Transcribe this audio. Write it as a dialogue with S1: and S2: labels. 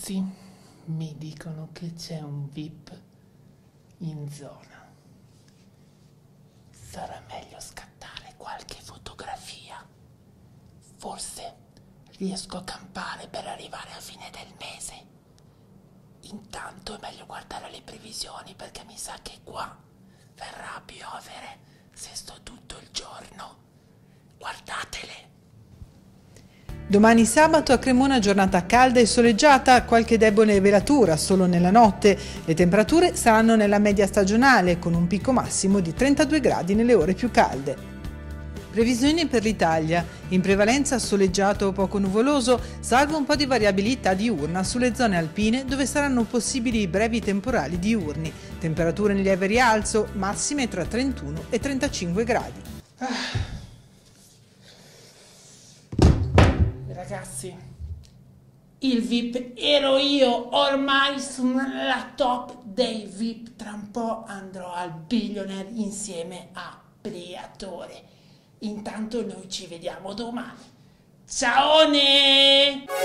S1: Ragazzi, mi dicono che c'è un VIP in zona. Sarà meglio scattare qualche fotografia. Forse riesco a campare per arrivare a fine del mese. Intanto è meglio guardare le previsioni perché mi sa che qua verrà a piovere se sto tutto il giorno. Guardatele.
S2: Domani sabato a Cremona giornata calda e soleggiata, qualche debole velatura solo nella notte. Le temperature saranno nella media stagionale con un picco massimo di 32 gradi nelle ore più calde. Previsioni per l'Italia. In prevalenza soleggiato o poco nuvoloso, salvo un po' di variabilità diurna sulle zone alpine dove saranno possibili brevi temporali diurni. Temperature in lieve rialzo, massime tra 31 e 35 gradi.
S1: Ragazzi, il VIP ero io, ormai sono la top dei VIP, tra un po' andrò al Billionaire insieme a Briatore. Intanto noi ci vediamo domani. Ciao!